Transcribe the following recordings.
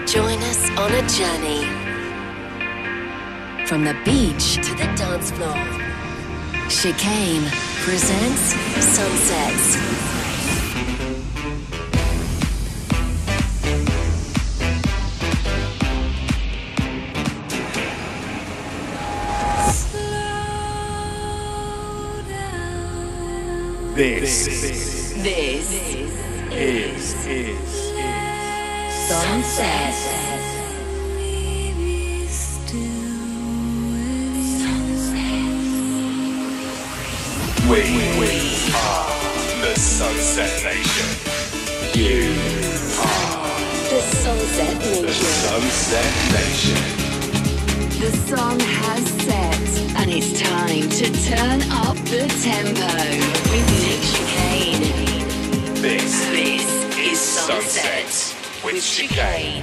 Join us on a journey from the beach to the dance floor. Chicane presents Sunsets. This is Sunset. We are the Sunset Nation. You are The Sunset the Nation. Sunset Nation. The sun has set, and it's time to turn up the tempo with Nick Chicane. This is Sunset with Chicane.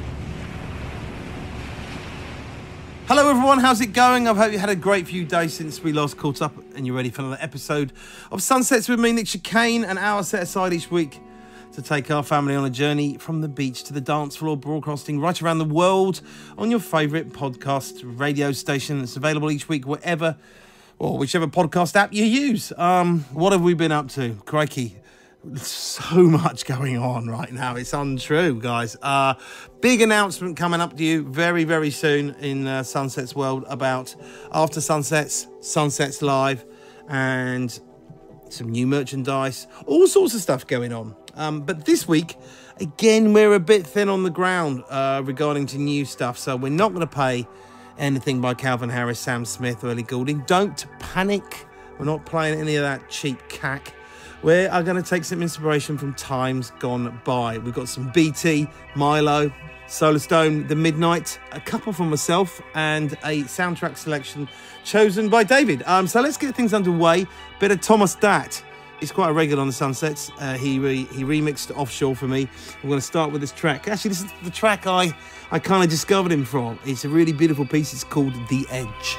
Hello everyone, how's it going? I hope you had a great few days since we last caught up and you're ready for another episode of Sunsets with me, Nick Chicane, an hour set aside each week to take our family on a journey from the beach to the dance floor, broadcasting right around the world on your favourite podcast radio station that's available each week wherever or whichever podcast app you use. What have we been up to? Crikey. So much going on right now. It's untrue, guys. Big announcement coming up to you very, very soon in Sunset's world about After Sunsets, Sunsets Live, and some new merchandise, all sorts of stuff going on. But this week, again, we're a bit thin on the ground regarding to new stuff. So we're not going to pay anything by Calvin Harris, Sam Smith, or Ellie Goulding. Don't panic. We're not playing any of that cheap cack. We are going to take some inspiration from times gone by. We've got some BT, Milo, Solar Stone, The Midnight, a couple from myself, and a soundtrack selection chosen by David. So let's get things underway. Bit of Thomas Datt. He's quite a regular on the Sunsets. He remixed Offshore for me. We're going to start with this track. Actually, this is the track I kind of discovered him from. It's a really beautiful piece. It's called The Edge.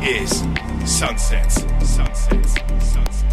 is Sunsets. Sunsets. Sunsets.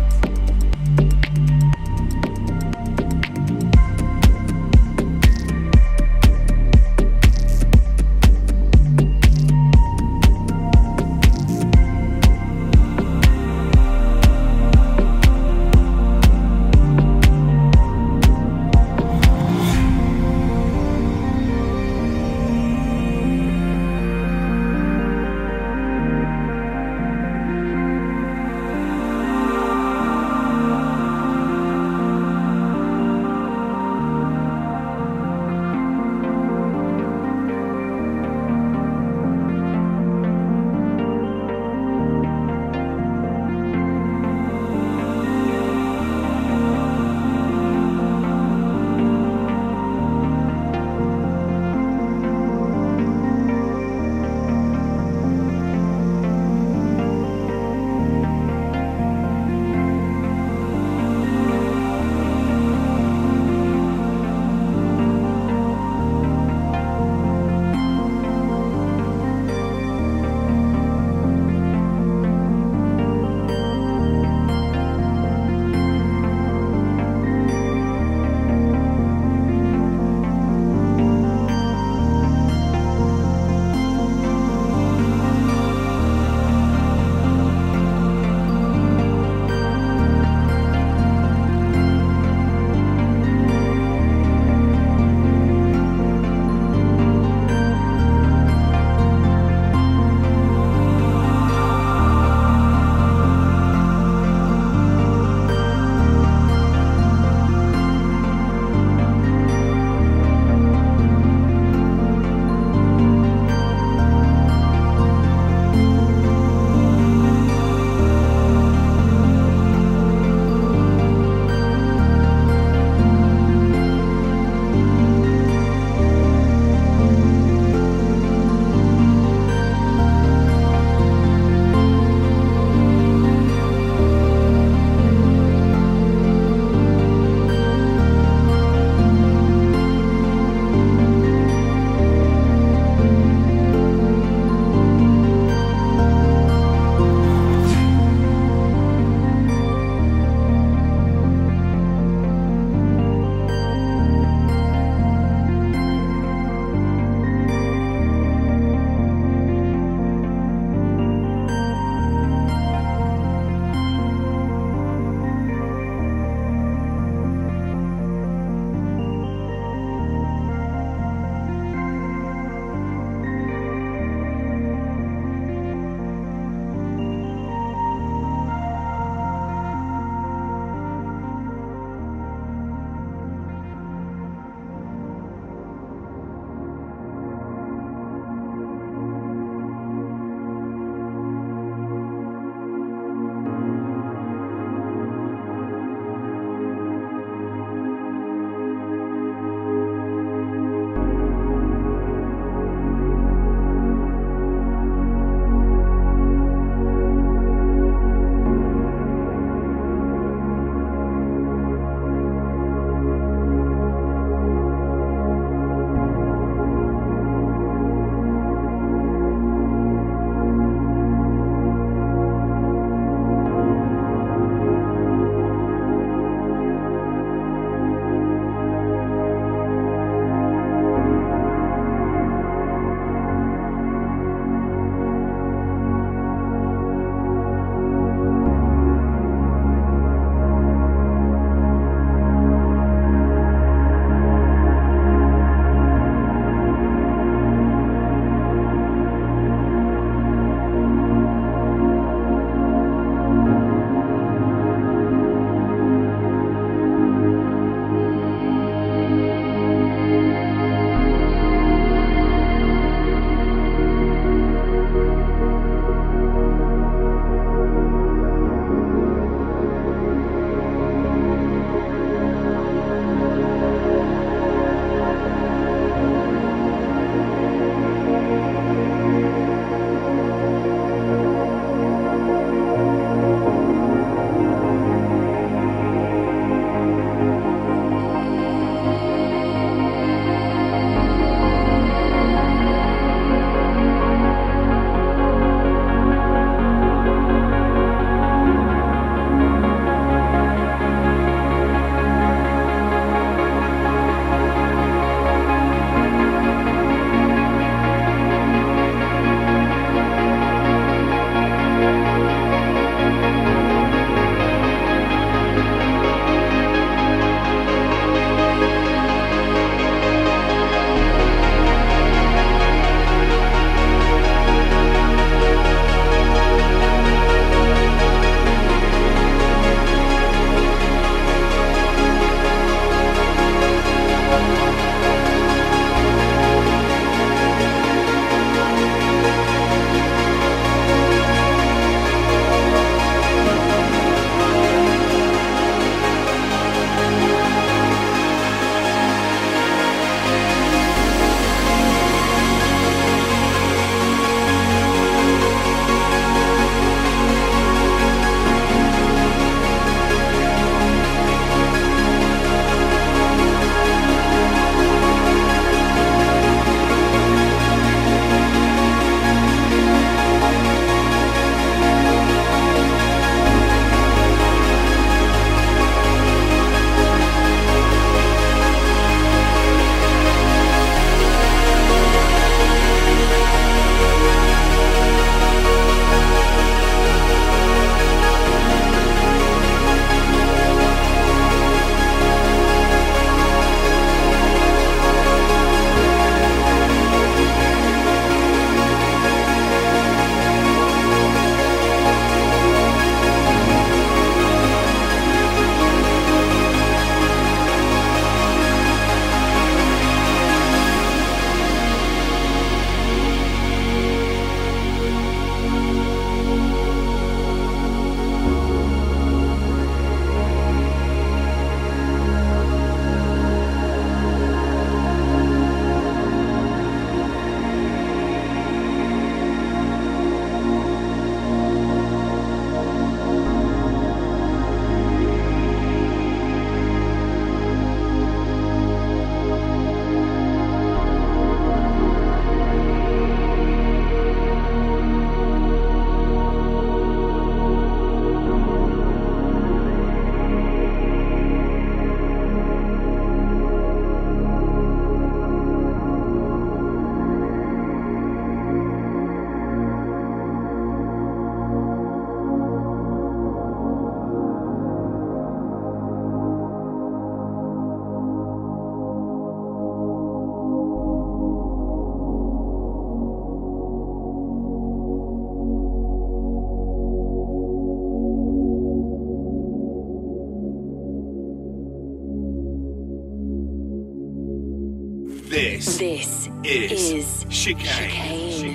This is Chicane.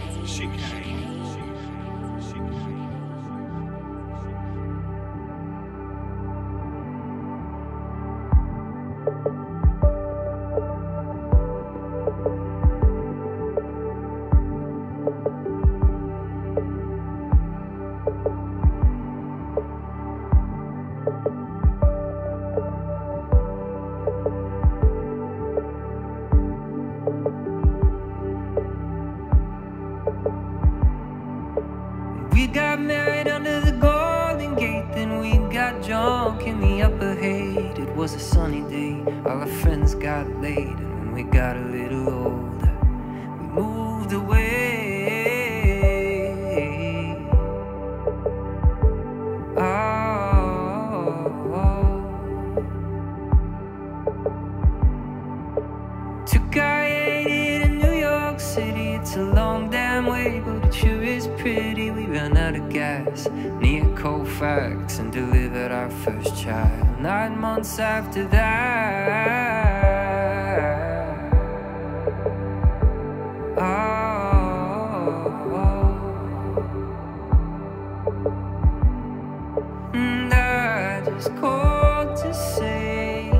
We got married under the Golden Gate, then we got drunk in the Upper Haight. It was a sunny day, all our friends got laid, and when we got a little older, we moved away. Took our 80 to New York City. It's a long damn way, but it sure is pretty. We ran out of gas near Colfax and delivered our first child 9 months after that. And I just called to say,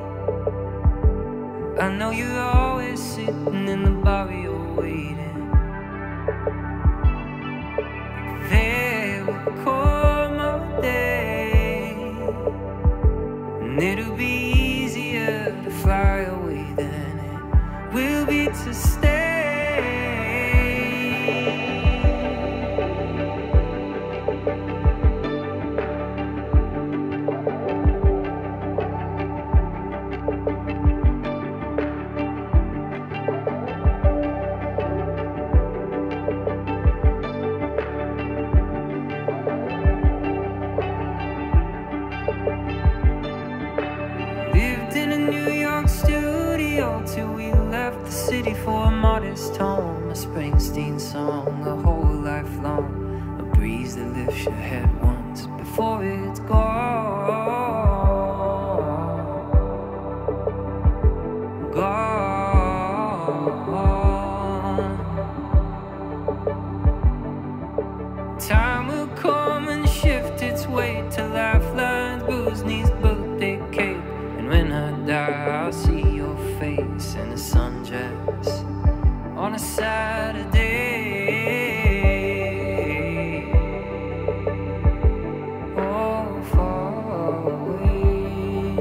I know you're always sitting in the barrio waiting. There will come a day, and it'll be easier to fly away than it will be to stay. Lived in a New York studio till we left the city for a modest home. A Springsteen song, a whole life long, a breeze that lifts your head once before it's gone. Time will come and shift its weight to lifelines, bruised knees, birthday cake. And when I die, I'll see your face in a sundress on a Saturday. Oh, far away.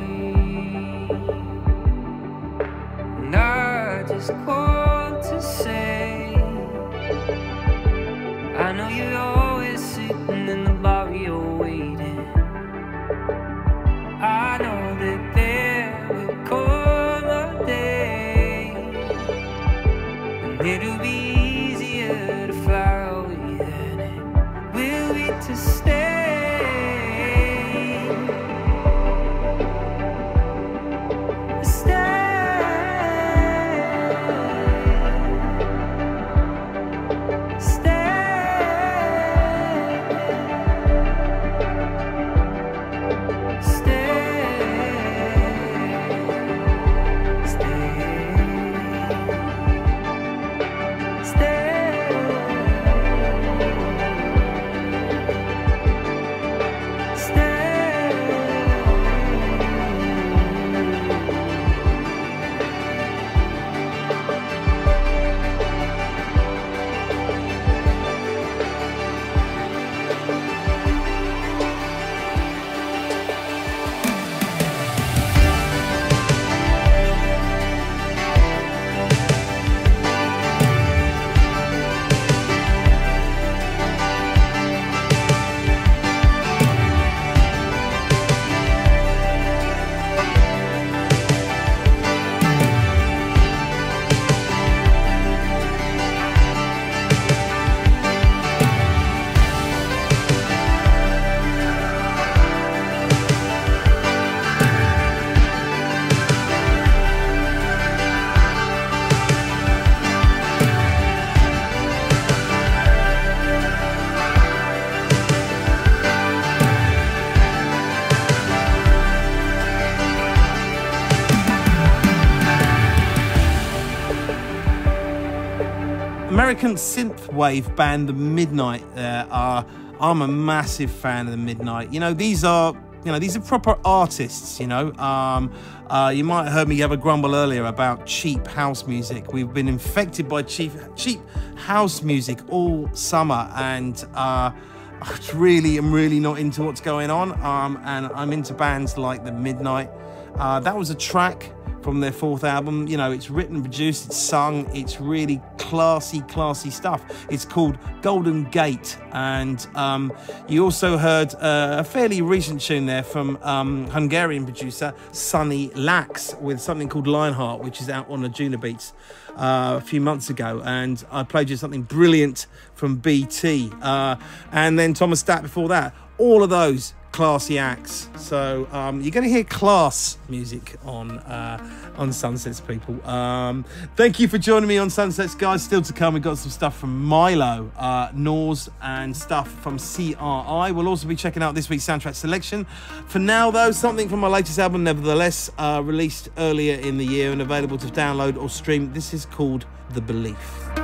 And I just called to say, I know you're always sitting in the barrio waiting. I know that there will come a day, and it'll be easier to fly away than it will be to stay. American synthwave band The Midnight. I'm a massive fan of The Midnight. You know, these are proper artists. You know, you might have heard me have a grumble earlier about cheap house music. We've been infected by cheap house music all summer, and I'm really not into what's going on. And I'm into bands like The Midnight. That was a track from their fourth album. You know, it's written, produced, it's sung, it's really classy stuff. It's called Golden Gate, and you also heard a fairly recent tune there from Hungarian producer Sunny Lax with something called Lionheart, which is out on Anjunabeats a few months ago, and I played you something brilliant from BT, and then Thomas Stack before that. All of those classy acts. So you're going to hear class music on Sunsets, people. Thank you for joining me on Sunsets, guys. Still to come, we've got some stuff from Milo, Nors, and stuff from CRI. We'll also be checking out this week's soundtrack selection. For now, though, something from my latest album, Nevertheless, released earlier in the year and available to download or stream. This is called The Belief.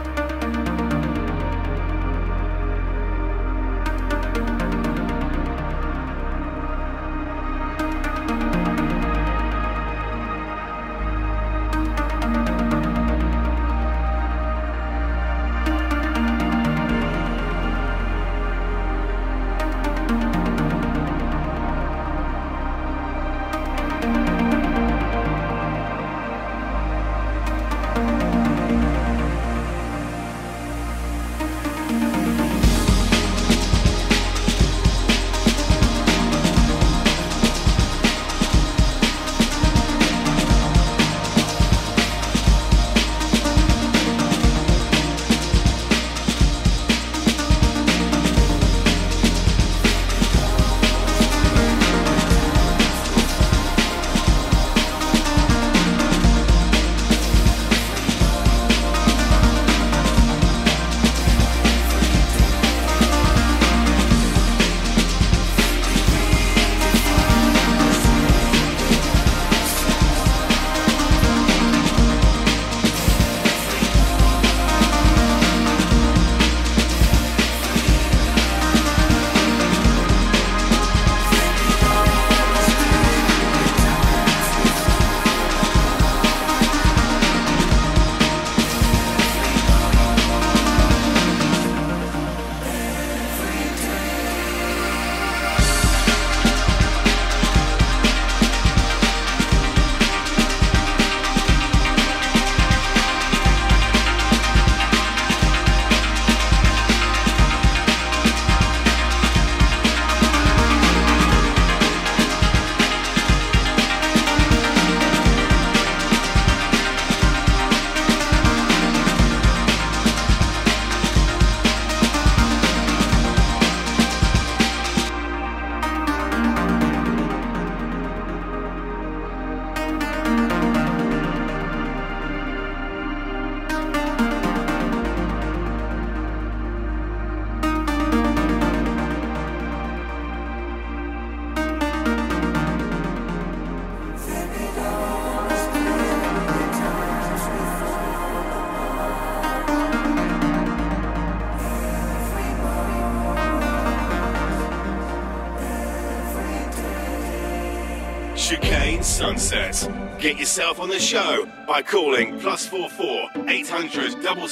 Chicane Sunset. Get yourself on the show by calling +44 800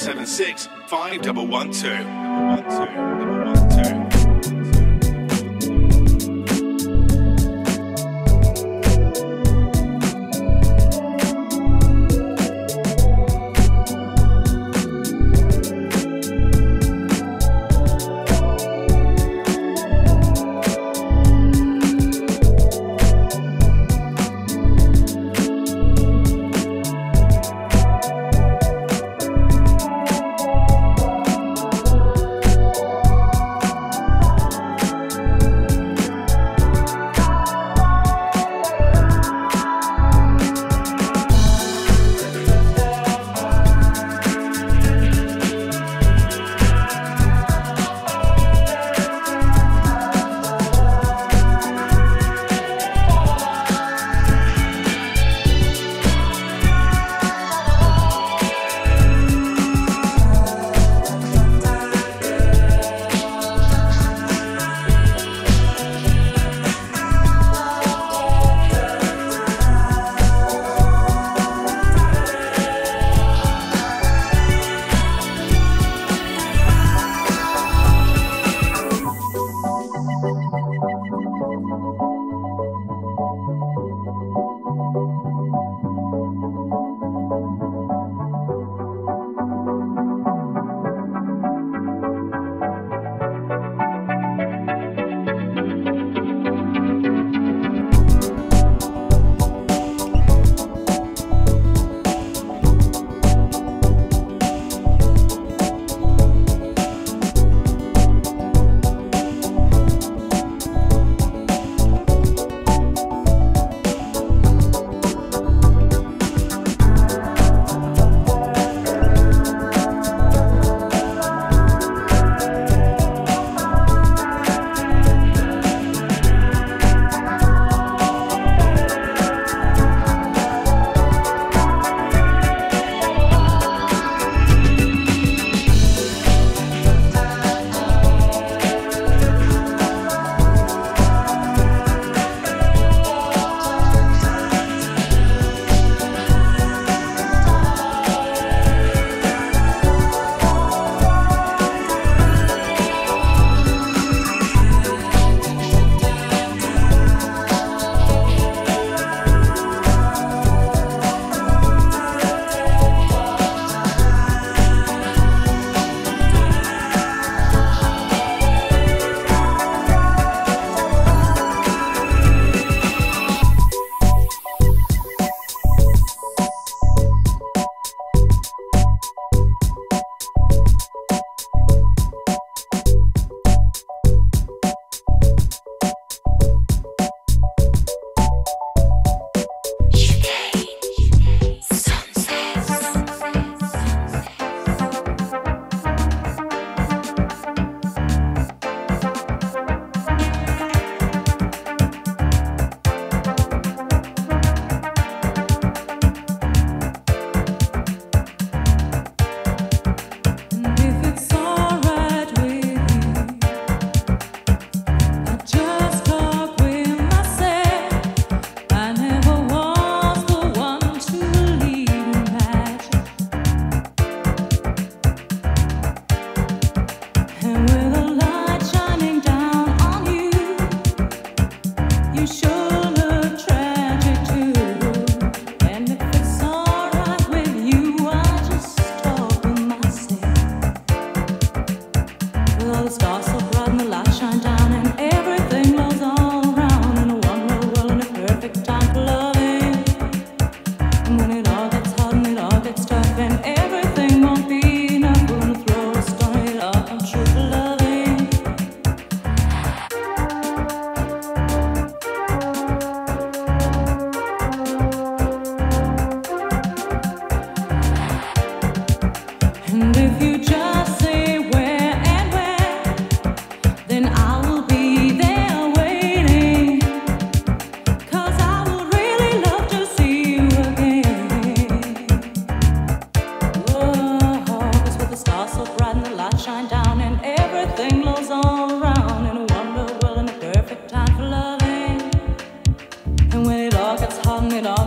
776 5112.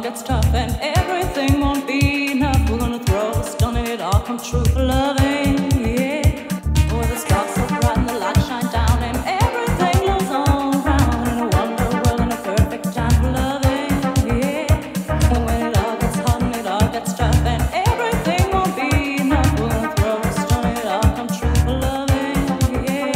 gets tough and everything won't be enough, we're gonna throw a stone and it all come true for loving, yeah. Where the stars so bright and the light shine down and everything goes all around in a wonder world and a perfect time for loving, yeah. And when it all gets hot and it all gets tough and everything won't be enough, we're gonna throw a stone and it all come true for loving, yeah.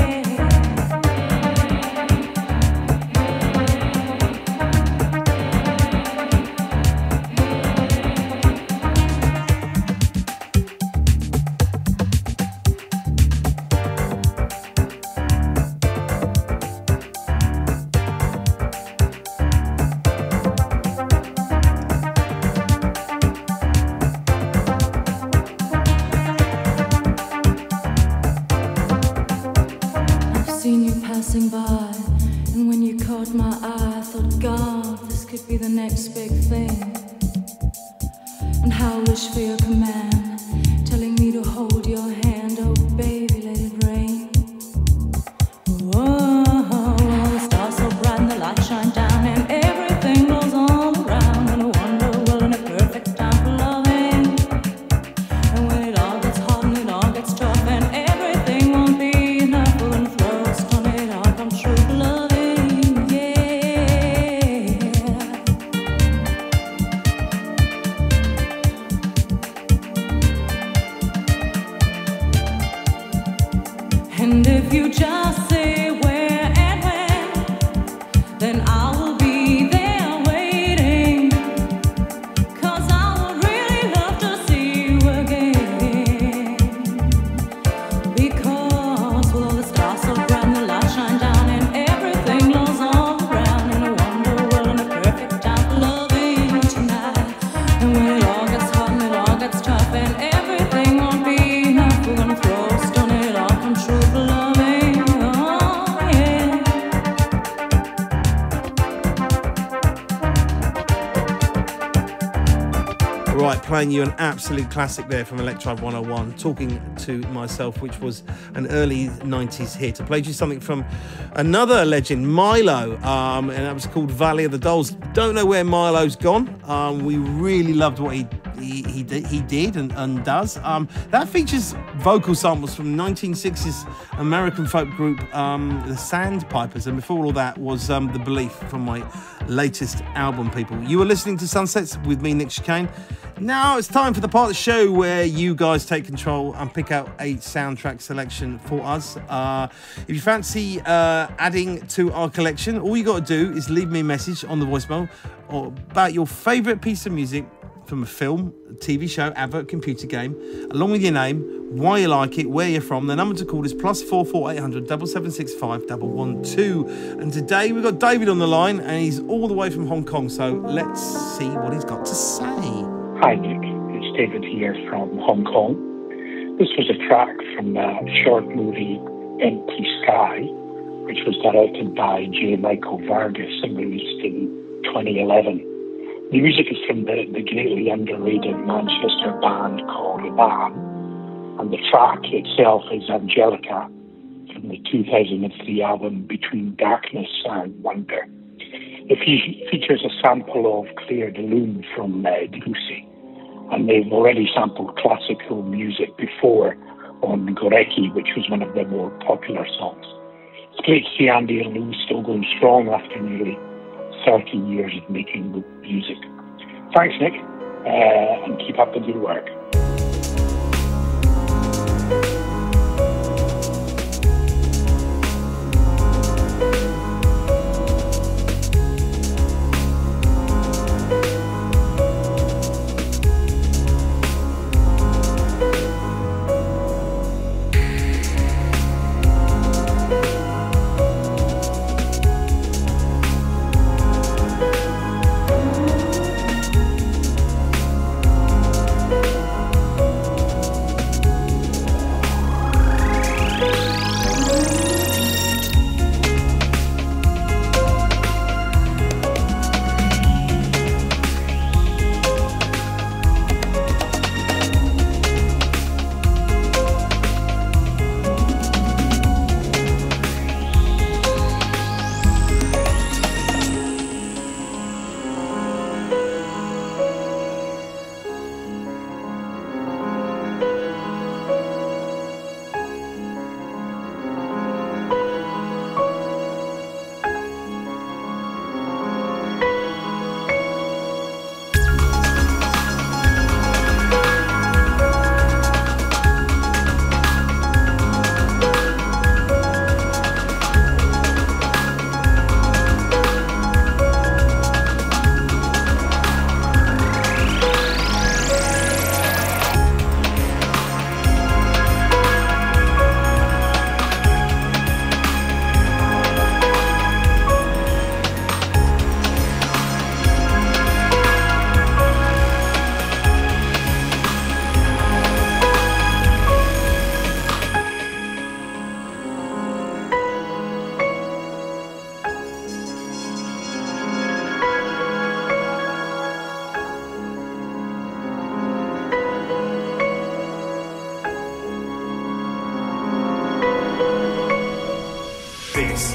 I've seen you passing by, and when you caught my eye, I thought, God, this could be the next big thing. And how I wish for your command, telling me to hold your hand, oh baby, let it rain. Whoa, the stars so bright and the light shine down, and everything goes all around in a wonder world and a perfect time for loving. And when it all gets hot and it all gets tough and everything won't be enough, we're gonna throw a stone and it all come true for loving, yeah. And if you just say where and when, then I will be there waiting, 'cause I would really love to see you again. Because with all the stars so bright and the light shine down and everything glows all around in a wonder world and a perfect time for loving tonight. And when it all gets hot and it all gets tough and everything won't be enough, we're gonna throw a stone and it all come true for loving, oh yeah. Right, playing you an absolute classic there from Electribe 101, Talking to Myself, which was an early 90s hit. I played you something from another legend, Milo, and that was called Valley of the Dolls. Don't know where Milo's gone. We really loved what he did and does. That features vocal samples from 1960s American folk group the Sandpipers, and before all that was The Belief from my latest album, people. You are listening to Sunsets with me, Nick Chicane. Now it's time for the part of the show where you guys take control and pick out a soundtrack selection for us. If you fancy adding to our collection, all you got to do is leave me a message on the voicemail or about your favourite piece of music from a film, a TV show, advert, computer game, along with your name, why you like it, where you're from. The number to call is +44 800 765 112. And today we've got David on the line, and he's all the way from Hong Kong. So let's see what he's got to say. Hi Nick, it's David here from Hong Kong. This was a track from the short movie Empty Sky, which was directed by J. Michael Vargas and released in 2011. The music is from the greatly underrated Manchester band called Iban, and the track itself is Angelica from the 2003 album Between Darkness and Wonder. It features a sample of Claire de Lune from Debussy, and they've already sampled classical music before on Gorecki, which was one of their more popular songs. It's great to see Andy and Lou still going strong after nearly 30 years of making good music. Thanks, Nick, and keep up the good work.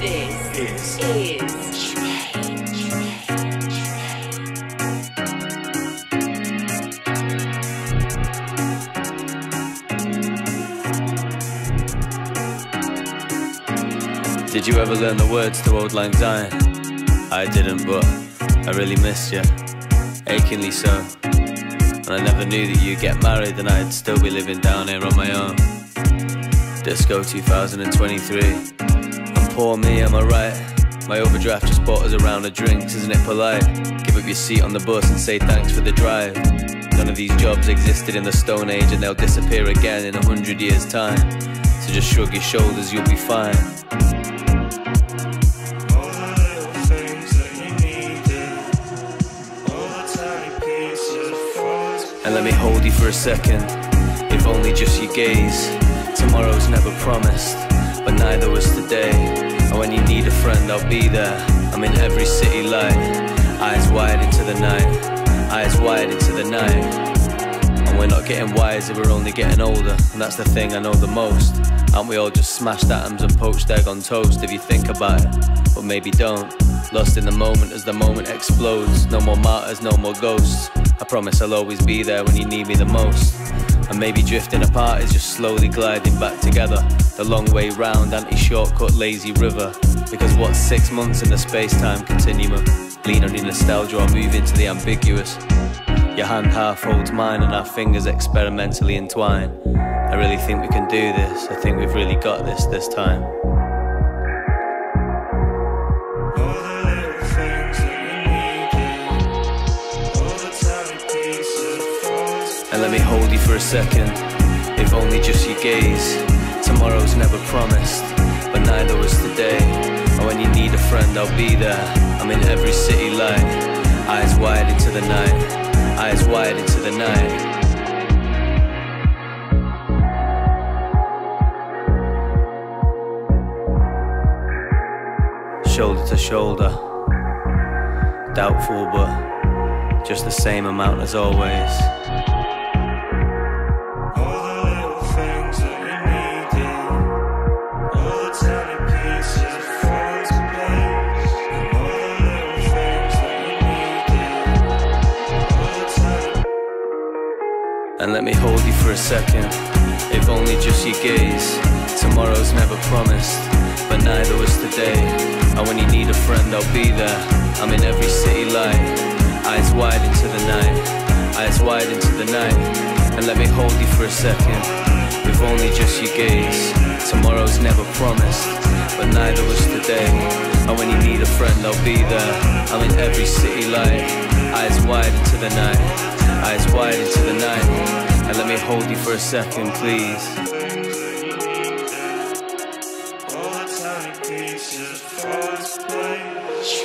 This is Did you ever learn the words to Auld Lang Syne? I didn't, but I really missed you, achingly so. And I never knew that you'd get married and I'd still be living down here on my own. Disco 2023, and poor me, am I right? My overdraft just bought us a round of drinks, isn't it polite? Give up your seat on the bus and say thanks for the drive. None of these jobs existed in the Stone Age and they'll disappear again in 100 years' time. So just shrug your shoulders, you'll be fine. And let me hold you for a second, if only just your gaze. Tomorrow's never promised, but neither was today. And when you need a friend, I'll be there. I'm in every city light, eyes wide into the night, eyes wide into the night. And we're not getting wiser, we're only getting older, and that's the thing I know the most. Aren't we all just smashed atoms and poached egg on toast if you think about it? But maybe don't. Lost in the moment as the moment explodes. No more martyrs, no more ghosts. I promise I'll always be there when you need me the most. And maybe drifting apart is just slowly gliding back together. The long way round, anti-shortcut, lazy river. Because what's 6 months in the space-time continuum? Lean on your nostalgia or move into the ambiguous. Your hand half holds mine and our fingers experimentally entwine. I really think we can do this. I think we've really got this time. And let me hold you for a second, if only just your gaze. Tomorrow's never promised, but neither was today. And when you need a friend, I'll be there. I'm in every city light, eyes wide into the night, eyes wide into the night. Shoulder to shoulder, doubtful but just the same amount as always. And let me hold you for a second, if only just your gaze. Tomorrow's never promised, but neither was today. And when you need a friend, I'll be there. I'm in every city light, eyes wide into the night, eyes wide into the night. And let me hold you for a second, if only just your gaze. Tomorrow's never promised, but neither was today. And when you need a friend, I'll be there. I'm in every city light, eyes wide into the night, eyes wide into the night. And let me hold you for a second, please. All the tiny pieces fall into place.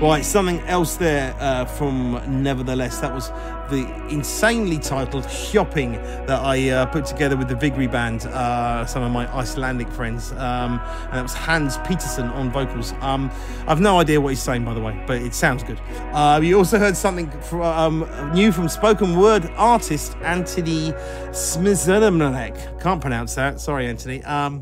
Right, something else there from Nevertheless. That was the insanely titled Hjopping that I put together with the Vigri band, some of my Icelandic friends. And that was Hans Peterson on vocals. I've no idea what he's saying, by the way, but it sounds good. You also heard something new from spoken word artist Anthony Smizeremnek. Can't pronounce that. Sorry, Anthony.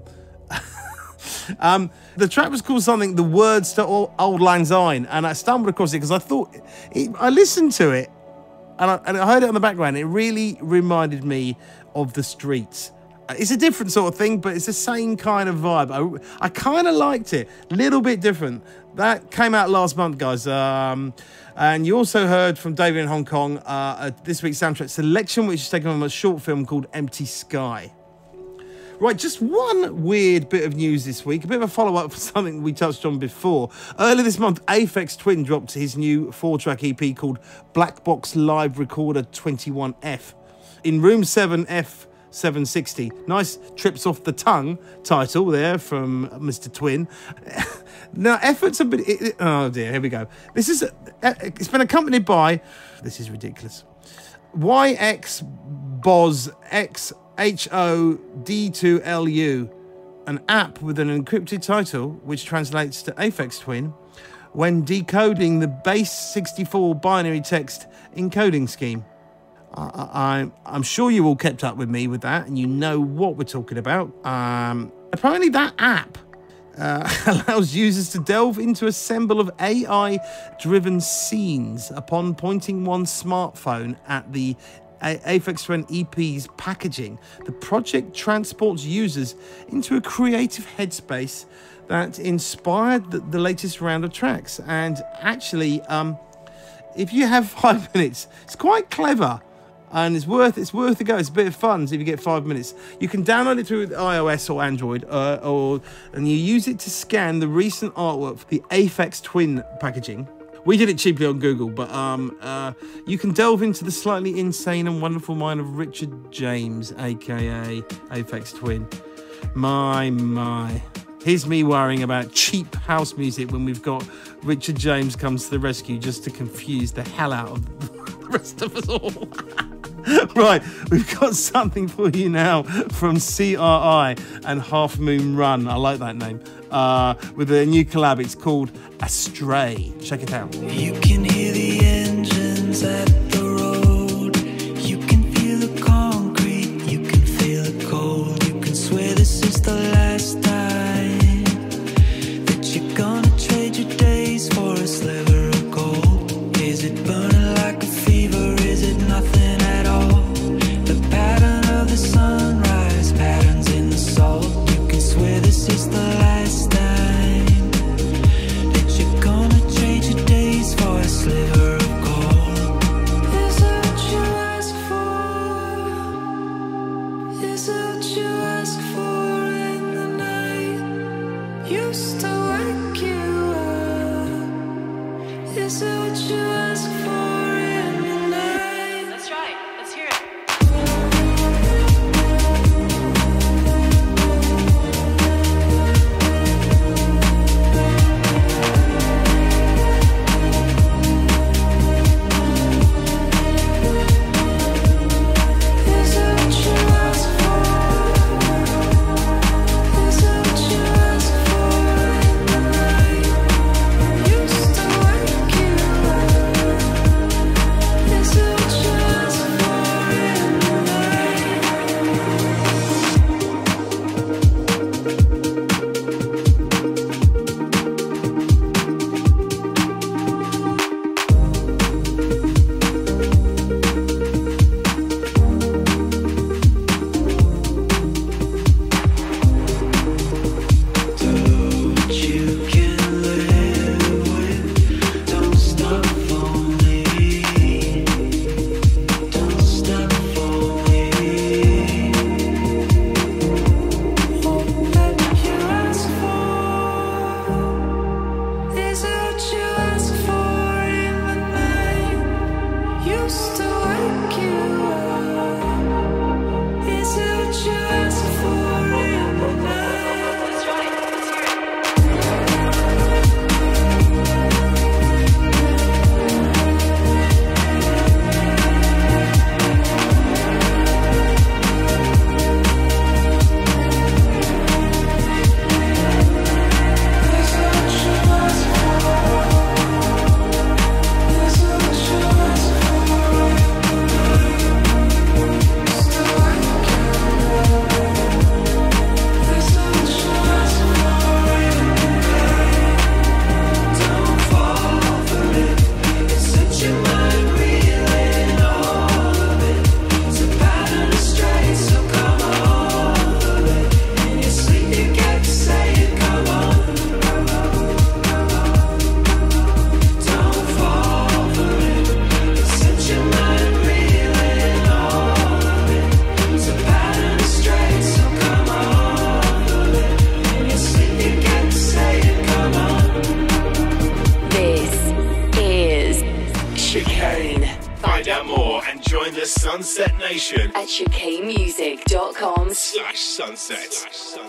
The track was called something, The Words to Old Lang Syne, and I stumbled across it because I thought, I listened to it and I heard it on the background. It really reminded me of The Streets. It's a different sort of thing, but it's the same kind of vibe. I kind of liked it, a little bit different. That came out last month, guys. And you also heard from David in Hong Kong this week's soundtrack selection, which is taken from a short film called Empty Sky. Right, just one weird bit of news this week, a bit of a follow-up for something we touched on before. Earlier this month, Aphex Twin dropped his new 4-track EP called Black Box Live Recorder 21F. In Room 7 F760. Nice trips off the tongue title there from Mr. Twin. Now, efforts have been... oh dear, here we go. This is... it's been accompanied by... This is ridiculous. YXBOZXHOD2LU, an app with an encrypted title which translates to Aphex Twin when decoding the base 64 binary text encoding scheme. I'm sure you all kept up with me with that and you know what we're talking about. Apparently that app allows users to delve into a assemble of AI-driven scenes upon pointing one's smartphone at the Aphex Twin EP's packaging. The project transports users into a creative headspace that inspired the latest round of tracks. And actually, if you have 5 minutes, it's quite clever. And it's worth a go. It's a bit of fun if you get 5 minutes. You can download it through iOS or Android, and you use it to scan the recent artwork for the Aphex Twin packaging. We did it cheaply on Google, but you can delve into the slightly insane and wonderful mind of Richard James, aka Aphex Twin. My. Here's me worrying about cheap house music when we've got Richard James comes to the rescue just to confuse the hell out of the rest of us all. Right, we've got something for you now from CRI and Half Moon Run. I like that name. With a new collab, it's called Astray. Check it out. You can hear the engines at the road. You can feel the concrete. You can feel the cold. You can swear this is the last time that you're gonna trade your days for a sliver of gold. Is it burning like a fever? Is it nothing at all? The pattern of the sunrise, patterns in the salt. You can swear this is the last time that you're gonna trade your days for a sliver Sunset Nation at chicanemusic.com/sunset.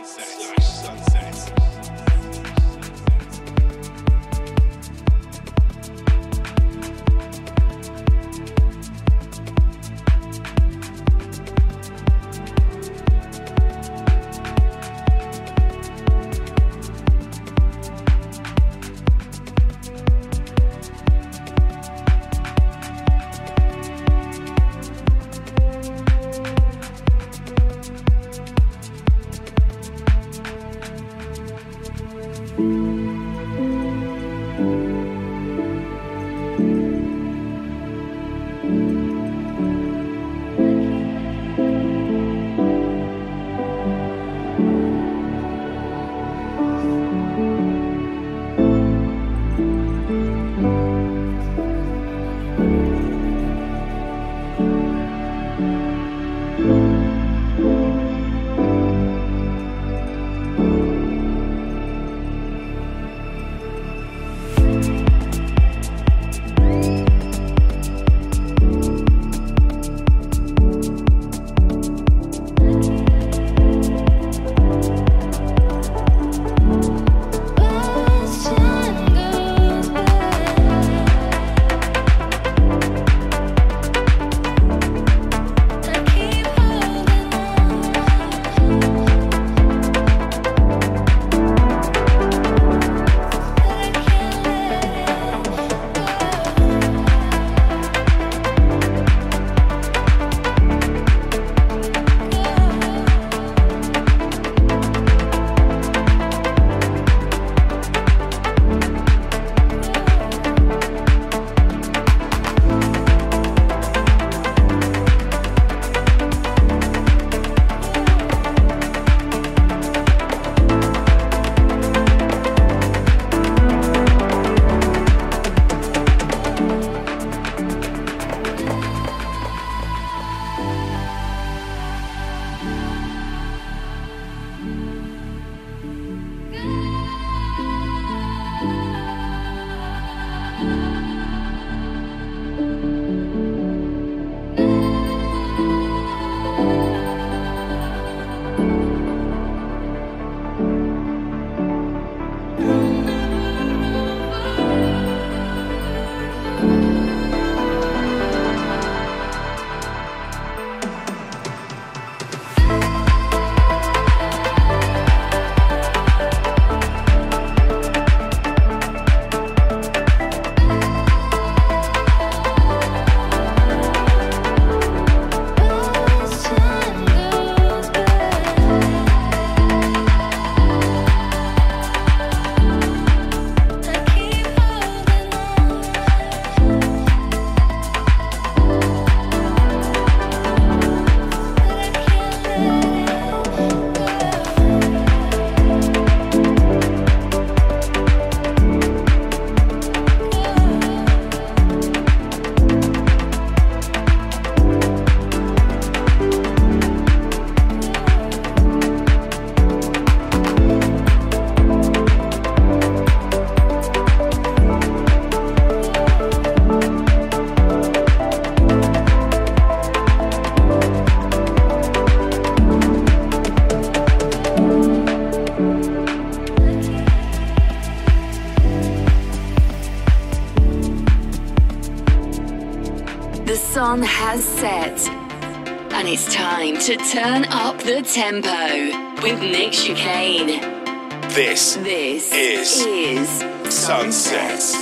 The sun has set, and it's time to turn up the tempo with Nick Chicane. This is Sunset.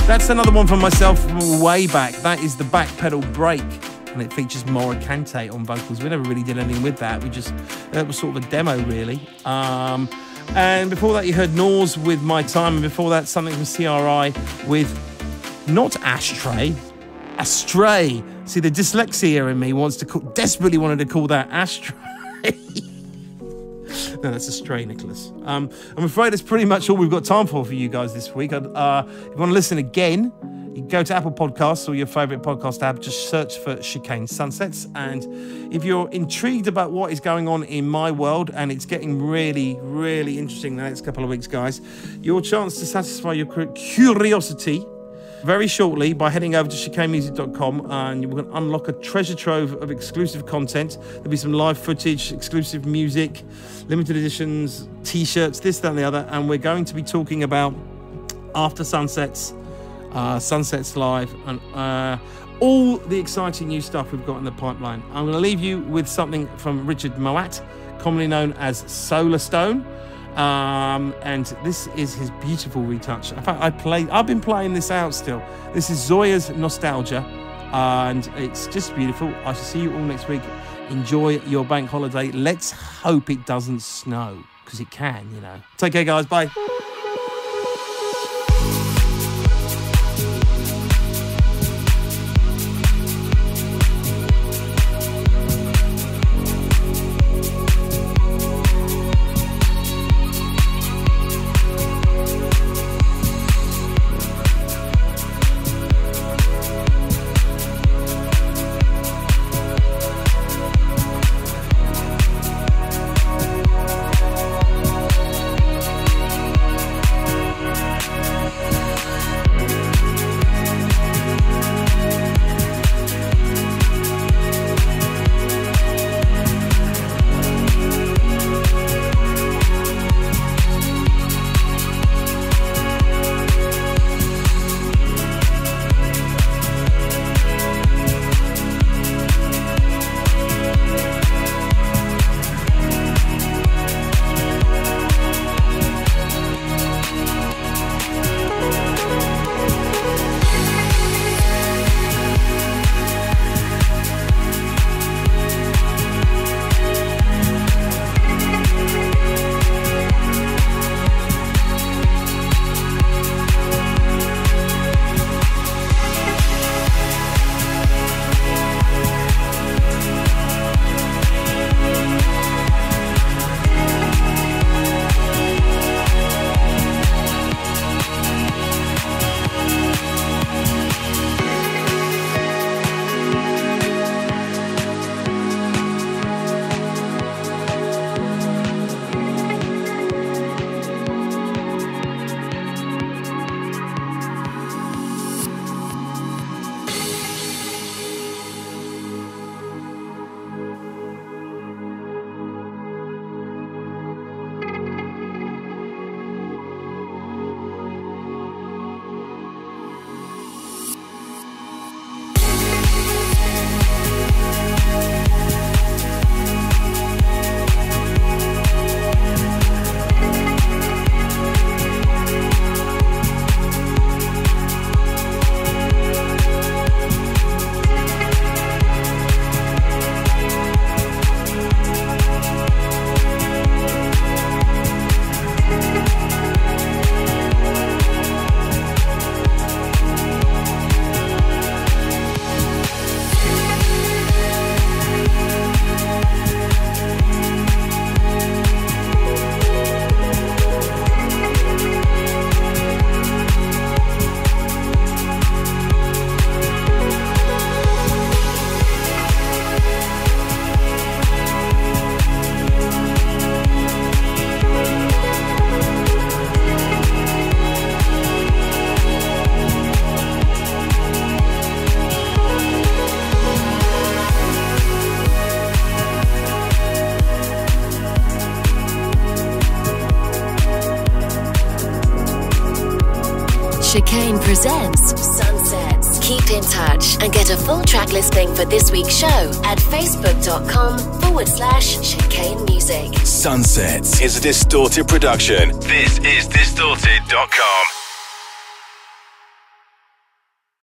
That's another one from myself from way back. That is the Back Pedal Break, and it features Maura Kante on vocals. We never really did anything with that. It was sort of a demo, really. And before that, you heard Nors with My Time, and before that, something from CRI with not Ashtray, Astray. See, the dyslexia in me desperately wanted to call that Ashtray. No, that's Astray, Nicholas. I'm afraid that's pretty much all we've got time for you guys this week. If you want to listen again, you can go to Apple Podcasts or your favourite podcast app, just search for Chicane Sunsets. And if you're intrigued about what is going on in my world, and it's getting really, really interesting the next couple of weeks, guys, your chance to satisfy your curiosity very shortly by heading over to chicanemusic.com, and you're going to unlock a treasure trove of exclusive content. There'll be some live footage, exclusive music, limited editions, t-shirts, this, that and the other, and we're going to be talking about After Sunsets, Sunsets Live, and all the exciting new stuff we've got in the pipeline. I'm going to leave you with something from Richard Moat, commonly known as Solar Stone. And this is his beautiful retouch. In fact, I've been playing this out still. This is Zoya's Nostalgia, and it's just beautiful. I shall see you all next week. Enjoy your bank holiday. Let's hope it doesn't snow, because it can, you know. Take care, guys. Bye. Chicane presents Sunsets. Keep in touch and get a full track listing for this week's show at facebook.com/Chicane Music. Sunsets is a Distorted production. This is Distorted.com.